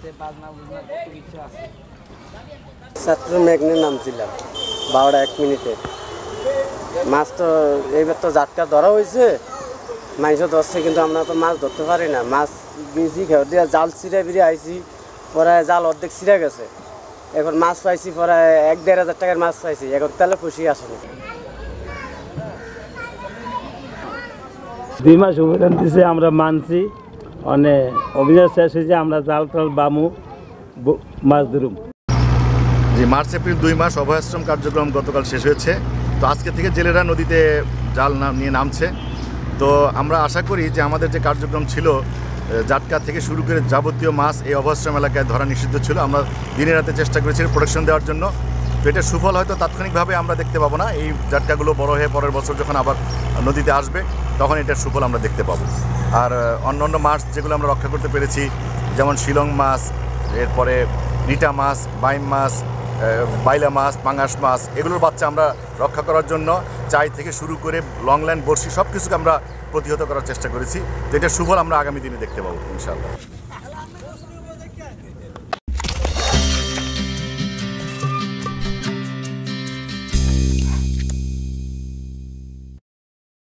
ছাত্র ম্যাগনে নামছিলাম 12:01 মাছ তো এইবার তো জাটকা ধরা হয়েছে, মাংস ধরছে, কিন্তু আমরা তো মাছ ধরতে পারি না। মাছ গেছি খেয়ে দিয়ে জাল ছিঁড়ে বেরিয়ে আইছি, পরে জাল অর্ধেক ছিঁড়ে গেছে। এখন মাছ পাইছি পরে 1-1.5 টাকার মাছ পাইছি, এখন তাহলে খুশি আসলে। 2 মাস অভিযান দিছে, আমরা মানছি, অনেক অভিযান শেষ হয়েছে, আমরা জাল টাল বামু মাছ ধরুম। যে মার্চ এপ্রিল 2 মাস অভয়াশ্রম কার্যক্রম গতকাল শেষ হয়েছে। তো আজকে থেকে জেলেরা নদীতে জাল নিয়ে নামছে। তো আমরা আশা করি যে আমাদের যে কার্যক্রম ছিল, জাটকা থেকে শুরু করে যাবতীয় মাছ এই অভয়াশ্রম এলাকায় ধরা নিষিদ্ধ ছিল। আমরা দিনে রাতে চেষ্টা করেছি প্রোটেকশন দেওয়ার জন্য। তো এটার সুফল হয়তো তাৎক্ষণিকভাবে আমরা দেখতে পাবো না, এই জাটকাগুলো বড় হয়ে পরের বছর যখন আবার নদীতে আসবে তখন এটার সুফল আমরা দেখতে পাবো। আর অন্য মাছ যেগুলো আমরা রক্ষা করতে পেরেছি, যেমন শিলং মাছ, এরপরে রিটা মাছ, বাইম মাছ, বাইলা মাছ, পাঙ্গাস মাছ, এগুলোর বাচ্চা আমরা রক্ষা করার জন্য চাই থেকে শুরু করে লং লাইন, বড়শি সব কিছুকে আমরা প্রতিহত করার চেষ্টা করেছি। তো এটার সুফল আমরা আগামী দিনে দেখতে পাবো ইনশাআল্লাহ।